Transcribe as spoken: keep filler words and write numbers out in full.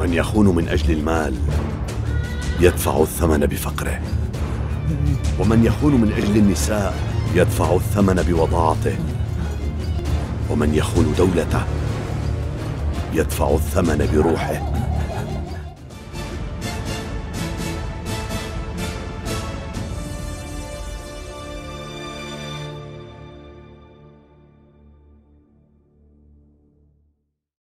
من يخون من أجل المال يدفع الثمن بفقره، ومن يخون من أجل النساء يدفع الثمن بوضاعته، ومن يخون دولته يدفع الثمن بروحه.